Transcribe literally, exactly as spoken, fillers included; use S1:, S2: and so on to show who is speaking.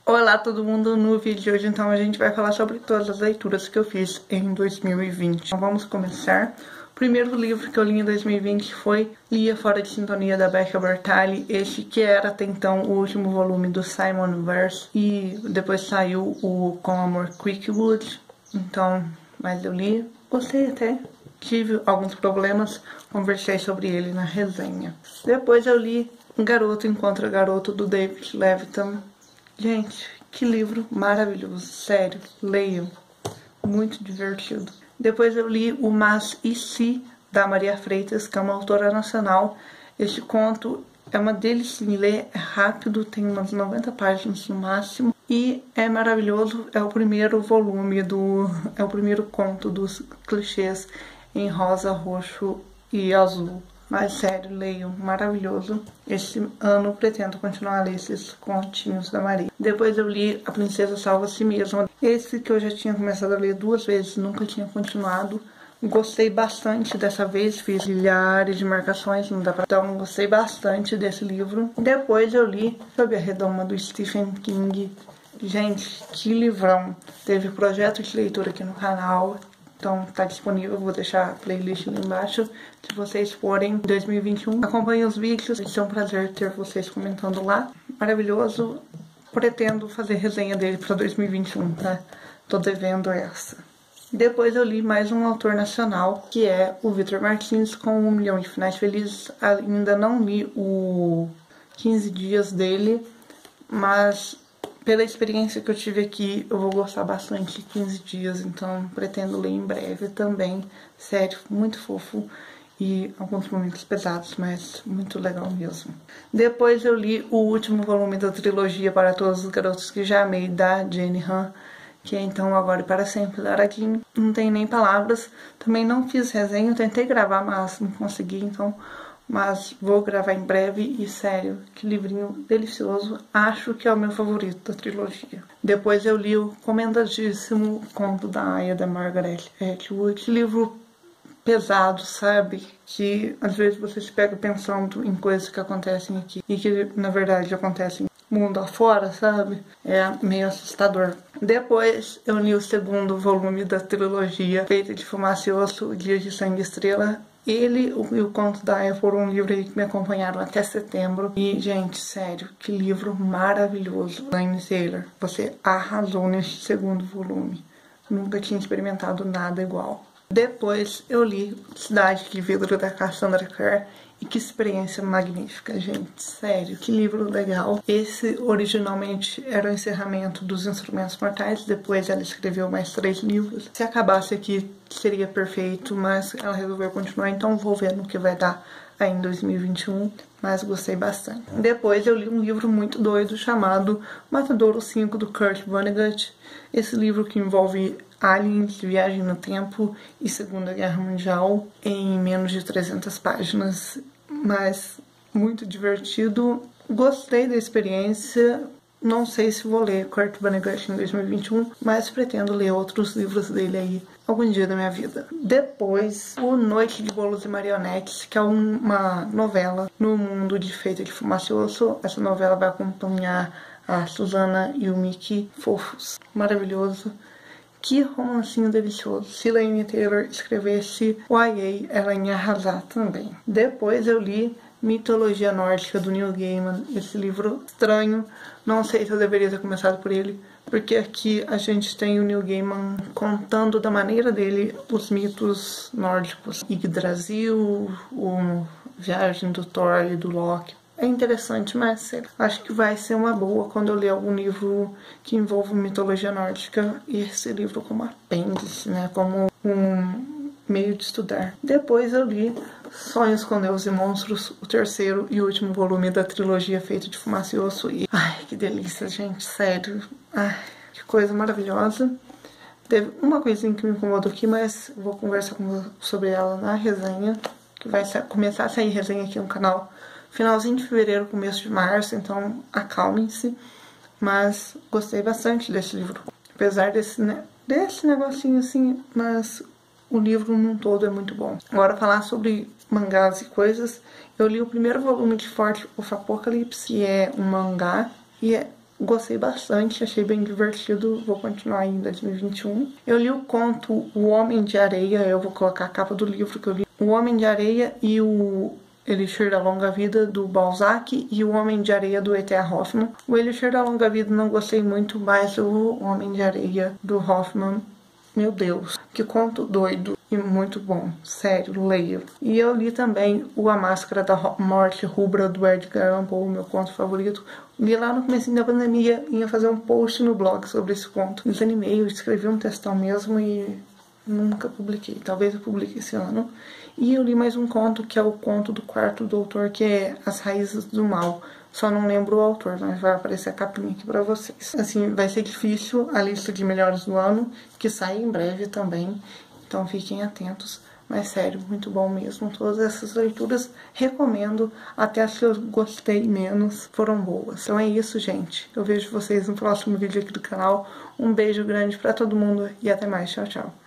S1: Olá todo mundo, no vídeo de hoje então a gente vai falar sobre todas as leituras que eu fiz em dois mil e vinte. Então vamos começar. O primeiro livro que eu li em dois mil e vinte foi Lia Fora de Sintonia, da Becca Bertalli. Este que era até então o último volume do Simon Verse. E depois saiu o Com Amor Quickwood. Então, mas eu li, gostei até. Tive alguns problemas, conversei sobre ele na resenha. Depois eu li Garoto Encontra Garoto, do David Levitan. Gente, que livro maravilhoso, sério, leiam, muito divertido. Depois eu li o Mas e Se, da Maria Freitas, que é uma autora nacional. Este conto é uma delícia de ler, é rápido, tem umas noventa páginas no máximo. E é maravilhoso, é o primeiro volume, do, é o primeiro conto dos clichês em rosa, roxo e azul. Mas sério, leiam, maravilhoso. Este ano pretendo continuar a ler esses continhos da Maria. Depois eu li A Princesa Salva a Si Mesma. Esse que eu já tinha começado a ler duas vezes, nunca tinha continuado. Gostei bastante dessa vez, fiz milhares de marcações, não dá pra... Então gostei bastante desse livro. Depois eu li Sob a Redoma, do Stephen King. Gente, que livrão. Teve projeto de leitura aqui no canal. Então tá disponível, vou deixar a playlist ali embaixo. Se vocês forem em dois mil e vinte e um, acompanhem os vídeos. Vai ser um prazer ter vocês comentando lá. Maravilhoso. Pretendo fazer resenha dele para dois mil e vinte e um, tá? Tô devendo essa. Depois eu li mais um autor nacional, que é o Victor Martins, com Um Milhão de Finais Felizes. Ainda não li o quinze dias dele, mas... pela experiência que eu tive aqui, eu vou gostar bastante de quinze dias, então pretendo ler em breve também. Sério, muito fofo e alguns momentos pesados, mas muito legal mesmo. Depois eu li o último volume da trilogia Para Todos os Garotos que Já Amei, da Jenny Han, que é Então, Agora e Para Sempre, da Aradim. Não tem nem palavras, também não fiz resenha, eu tentei gravar, mas não consegui, então... mas vou gravar em breve e, sério, que livrinho delicioso. Acho que é o meu favorito da trilogia. Depois eu li o comendadíssimo Conto da Aya, da Margaret Atwood. Que livro pesado, sabe? Que às vezes você se pega pensando em coisas que acontecem aqui e que na verdade acontecem mundo afora, sabe? É meio assustador. Depois eu li o segundo volume da trilogia Feita de Fumaça e Osso, Dia de Sangue e Estrela. Ele e o Conto da Aya foram um livro aí que me acompanharam até setembro. E, gente, sério, que livro maravilhoso. Laine Taylor, você arrasou neste segundo volume. Nunca tinha experimentado nada igual. Depois eu li Cidade de Vidro, da Cassandra Clare. E que experiência magnífica, gente. Sério, que livro legal. Esse originalmente era o encerramento dos Instrumentos Mortais. Depois ela escreveu mais três livros. Se acabasse aqui seria perfeito, mas ela resolveu continuar. Então vou ver no que vai dar aí em dois mil e vinte e um. Mas gostei bastante. Depois eu li um livro muito doido chamado Matadouro cinco, do Kurt Vonnegut. Esse livro que envolve aliens, viagem no tempo e Segunda Guerra Mundial em menos de trezentas páginas, mas muito divertido. Gostei da experiência. Não sei se vou ler Kurt Vonnegut em dois mil e vinte e um, mas pretendo ler outros livros dele aí algum dia da minha vida. Depois, o Noite de Bolos e Marionetes, que é uma novela no mundo de Feita de Fumaça e Osso. Essa novela vai acompanhar a Susana e o Mickey, fofos, maravilhoso. Que romancinho delicioso. Se Laine Taylor escrevesse Y A, ela ia arrasar também. Depois eu li Mitologia Nórdica, do Neil Gaiman. Esse livro estranho. Não sei se eu deveria ter começado por ele, porque aqui a gente tem o Neil Gaiman contando da maneira dele os mitos nórdicos. Yggdrasil, o Viagem do Thor e do Loki. É interessante, mas sério, acho que vai ser uma boa quando eu ler algum livro que envolva mitologia nórdica. E esse livro como apêndice, né? Como um meio de estudar. Depois eu li Sonhos com Deus e Monstros, o terceiro e último volume da trilogia Feita de Fumaça e Osso. E... ai, que delícia, gente, sério. Ai, que coisa maravilhosa. Teve uma coisinha que me incomodou aqui, mas vou conversar com, sobre ela na resenha, que vai começar a sair resenha aqui no canal finalzinho de fevereiro, começo de março, então acalmem-se. Mas gostei bastante desse livro. Apesar desse, né, desse negocinho assim, mas o livro num todo é muito bom. Agora falar sobre mangás e coisas. Eu li o primeiro volume de Fort of Apocalypse, que é um mangá, e é gostei bastante, achei bem divertido, vou continuar aí em dois mil e vinte e um. Eu li o conto O Homem de Areia, eu vou colocar a capa do livro que eu li. O Homem de Areia e o Elixir da Longa Vida, do Balzac, e O Homem de Areia, do E T A Hoffmann. O Elixir da Longa Vida não gostei muito, mas o Homem de Areia, do Hoffmann, meu Deus, que conto doido e muito bom, sério, leio. E eu li também o A Máscara da Morte Rubra, do Edgar Allan Poe, meu conto favorito. Li lá no começo da pandemia, ia fazer um post no blog sobre esse conto. Desanimei, eu escrevi um textão mesmo e nunca publiquei. Talvez eu publique esse ano. E eu li mais um conto, que é o conto do quarto doutor, que é As Raízes do Mal. Só não lembro o autor, mas vai aparecer a capinha aqui pra vocês. Assim, vai ser difícil a lista de melhores do ano, que sai em breve também. Então fiquem atentos. Mas sério, muito bom mesmo. Todas essas leituras recomendo. Até as que eu gostei menos foram boas. Então é isso, gente. Eu vejo vocês no próximo vídeo aqui do canal. Um beijo grande pra todo mundo e até mais. Tchau, tchau.